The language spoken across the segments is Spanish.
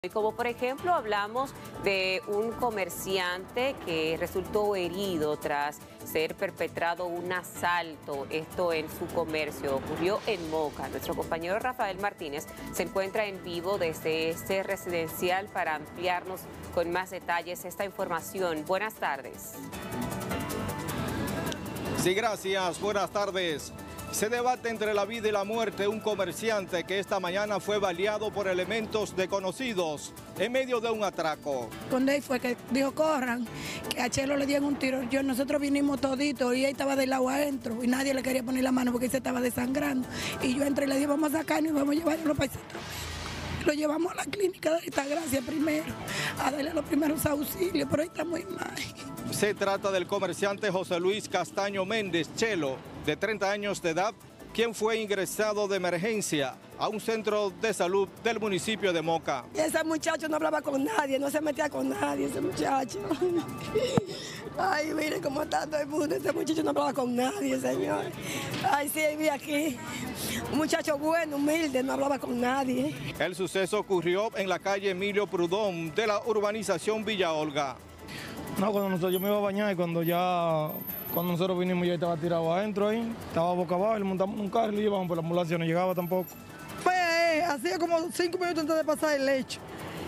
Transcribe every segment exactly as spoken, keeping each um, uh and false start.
Como por ejemplo hablamos de un comerciante que resultó herido tras ser perpetrado un asalto, esto en su comercio, ocurrió en Moca. Nuestro compañero Rafael Martínez se encuentra en vivo desde este residencial para ampliarnos con más detalles esta información. Buenas tardes. Sí, gracias. Buenas tardes. Se debate entre la vida y la muerte un comerciante que esta mañana fue baleado por elementos desconocidos en medio de un atraco. Cuando él fue que dijo corran, que a Chelo le dieron un tiro. Yo, nosotros vinimos toditos y él estaba del lado adentro y nadie le quería poner la mano porque él se estaba desangrando. Y yo entré y le dije vamos a sacarnos y vamos a llevarlo para el centro. Lo llevamos a la clínica de Altagracia primero, a darle los primeros auxilios, pero ahí está muy mal. Se trata del comerciante José Luis Castaño Méndez Chelo, de treinta años de edad, quien fue ingresado de emergencia a un centro de salud del municipio de Moca. Ese muchacho no hablaba con nadie, no se metía con nadie, ese muchacho. Ay, miren cómo está todo el mundo, ese muchacho no hablaba con nadie, señor. Ay, sí, vi aquí, un muchacho bueno, humilde, no hablaba con nadie. El suceso ocurrió en la calle Emilio Prudón de la urbanización Villa Olga. No, cuando nosotros, yo me iba a bañar y cuando ya, cuando nosotros vinimos ya estaba tirado adentro ahí, estaba boca abajo, le montamos en un carro y le llevamos, pero la ambulancia no llegaba tampoco. Pues eh, hacía como cinco minutos antes de pasar el hecho.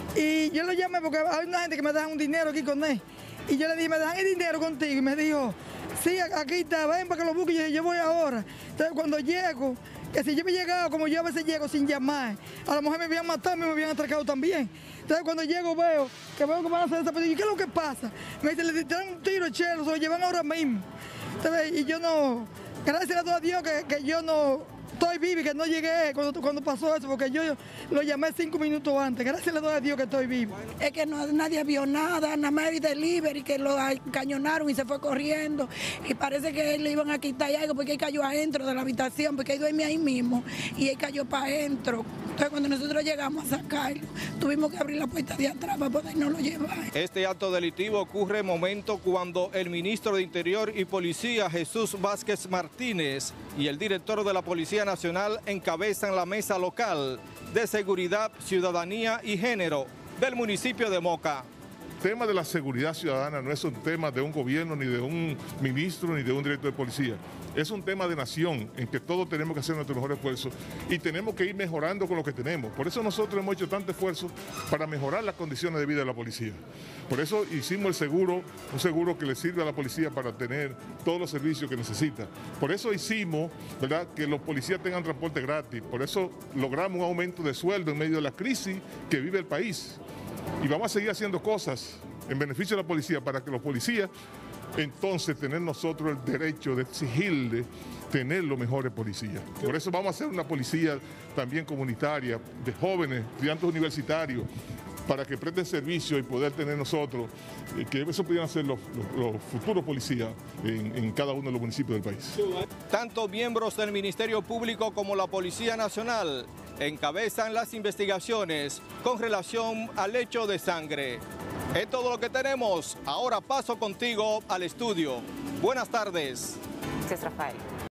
Y yo lo llamé porque hay una gente que me deja un dinero aquí con él. Y yo le dije, ¿me dejan el dinero contigo? Y me dijo, sí, aquí está, ven para que lo busque. Y yo, yo voy ahora. Entonces cuando llego, que si yo me llegado, como yo a veces llego sin llamar, a lo mejor me habían matado, me habían atracado también. Entonces cuando llego veo que veo que van a hacer esa persona. ¿Y qué es lo que pasa? Me dice, le tiraron un tiro, Chelo, se lo llevan ahora mismo. Entonces, y yo no, gracias a Dios que, que yo no estoy vivo y que no llegué cuando, cuando pasó eso, porque yo, yo lo llamé cinco minutos antes. Gracias a Dios que estoy vivo. Es que no, nadie vio nada, nada más el delivery, que lo cañonaron y se fue corriendo. Y parece que le iban a quitar algo porque él cayó adentro de la habitación, porque él duerme ahí mismo y él cayó para adentro. Entonces cuando nosotros llegamos a sacarlo, tuvimos que abrir la puerta de atrás para podernos lo llevar. Este acto delictivo ocurre en momento cuando el ministro de Interior y Policía, Jesús Vázquez Martínez, y el director de la Policía Nacional encabezan la mesa local de seguridad, ciudadanía y género del municipio de Moca. El tema de la seguridad ciudadana no es un tema de un gobierno, ni de un ministro, ni de un director de policía. Es un tema de nación en que todos tenemos que hacer nuestro mejor esfuerzo y tenemos que ir mejorando con lo que tenemos. Por eso nosotros hemos hecho tanto esfuerzo para mejorar las condiciones de vida de la policía. Por eso hicimos el seguro, un seguro que le sirve a la policía para tener todos los servicios que necesita. Por eso hicimos, ¿verdad?, que los policías tengan transporte gratis. Por eso logramos un aumento de sueldo en medio de la crisis que vive el país. Y vamos a seguir haciendo cosas en beneficio de la policía para que los policías entonces tener nosotros el derecho de exigirle tener los mejores policías. Por eso vamos a hacer una policía también comunitaria, de jóvenes, estudiantes universitarios, para que presten servicio y poder tener nosotros, eh, que eso pudieran ser los, los, los futuros policías en, en cada uno de los municipios del país. Tanto miembros del Ministerio Público como la Policía Nacional encabezan las investigaciones con relación al hecho de sangre. Es todo lo que tenemos. Ahora paso contigo al estudio. Buenas tardes. Gracias, Rafael.